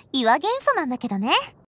岩元素なんだけどね。